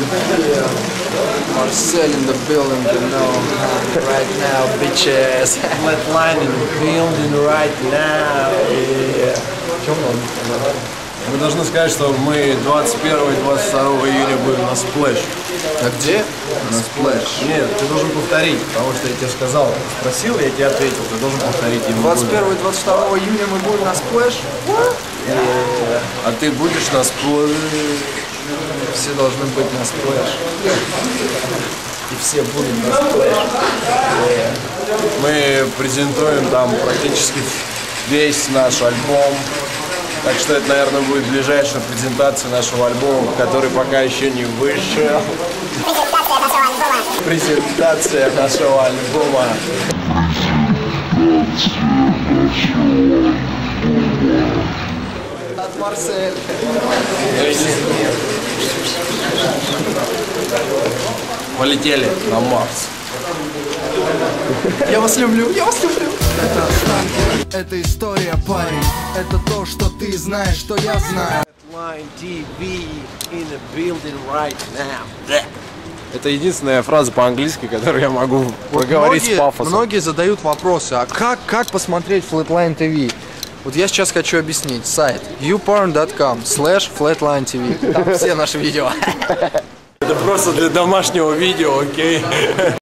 Marcel in the building, you know, right now, bitches. Flatline in the building right now. Мы должны сказать, что мы 21 и 22 июня будем на Splash. А где? На Splash. Нет, ты должен повторить, потому что я тебе сказал, спросил, я тебе ответил, ты должен повторить. 21 и 22 июня мы будем на Splash? А ты будешь на Splash? Все должны быть на Splash. И все будут на Splash. Мы презентуем там практически весь наш альбом. Так что это, наверное, будет ближайшая презентация нашего альбома, который пока еще не вышел. Презентация нашего альбома. От Марсель. Полетели на Марс. Я вас люблю, я вас люблю. Это история, парень. Это то, что ты знаешь, что я знаю. Flatline TV in the building right now. Это единственная фраза по-английски, которую я могу проговорить с пафосом. Многие задают вопросы, а как посмотреть Flatline TV? Вот я сейчас хочу объяснить. Сайт youporn.com/flatline TV. Там все наши видео. Это просто для домашнего видео, окей?